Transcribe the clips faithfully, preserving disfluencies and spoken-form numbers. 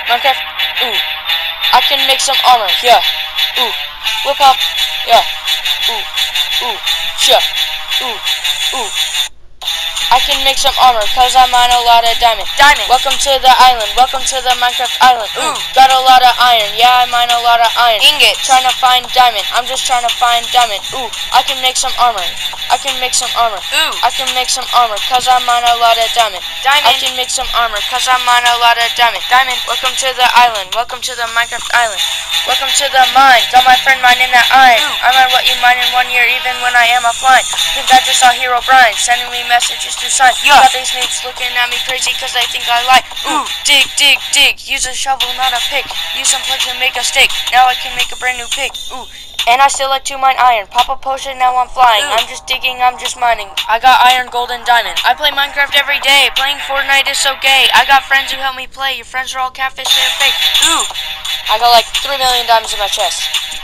Minecraft. Ooh. I can make some armor. Yeah. Ooh. Whip up. Yeah. Ooh. Ooh. Yeah. Ooh. Ooh. I can make some armor, cause I mine a lot of diamond. Diamond. Welcome to the island, welcome to the Minecraft island. Ooh, Ooh. got a lot of iron, yeah, I mine a lot of iron. Ingot. Trying to find diamond, I'm just trying to find diamond. Ooh, I can make some armor, I can make some armor. Ooh. I can make some armor, cause I mine a lot of diamond. Diamond. I can make some armor, cause I mine a lot of diamond. Diamond. Welcome to the island, welcome to the Minecraft island. Welcome to the mine, got my friend mining that iron. Ooh. I mine what you mine in one year, even when I am offline. Think I just saw Hero Brian, sending me messages through signs. Yeah. Got these noobs looking at me crazy cause they think I lie. Ooh, Ooh. dig, dig, dig. Use a shovel, not a pick. Use some plugs and make a stick. Now I can make a brand new pick. Ooh. And I still like to mine iron. Pop a potion, now I'm flying. Ooh. I'm just digging, I'm just mining. I got iron, gold, and diamond. I play Minecraft every day. Playing Fortnite is so gay. I got friends who help me play. Your friends are all catfish, they're fake. Ooh. I got like three million diamonds in my chest.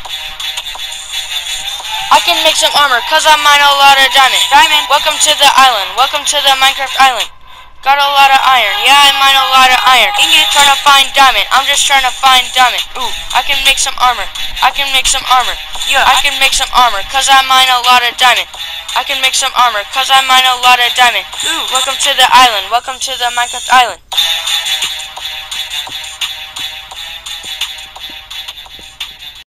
I can make some armor, cause I mine a lot of diamond. Diamond. Welcome to the island, welcome to the Minecraft island. Got a lot of iron, yeah, I mine a lot of iron. Ingot. Trying to find diamond, I'm just trying to find diamond. Ooh, I can make some armor, I can make some armor. Yeah. I can make some armor, cause I mine a lot of diamond. I can make some armor, cause I mine a lot of diamond. Ooh. Welcome to the island, welcome to the Minecraft island.